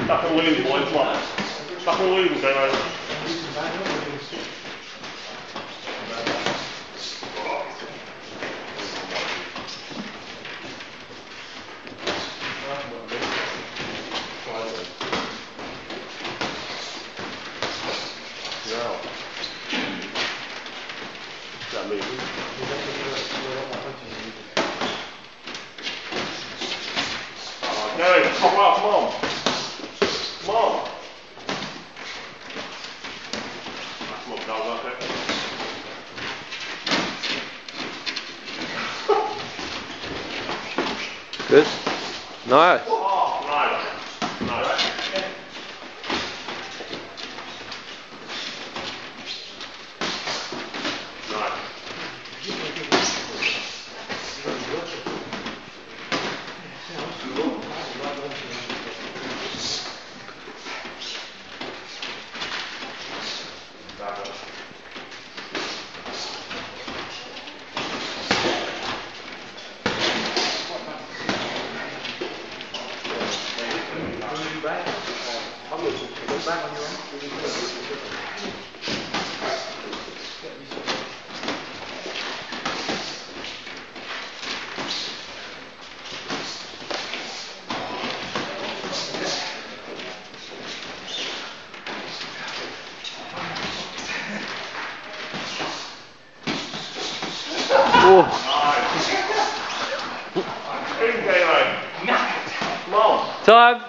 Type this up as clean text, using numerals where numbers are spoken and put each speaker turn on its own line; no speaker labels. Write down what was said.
Back on Williams, boys, come on. Back on Williams, going over. Gary, come on, come on. Come on. Come on, dog, okay.
Good. Nice.
Oh, nice. Nice.
Back on your own.
Come on.
Time.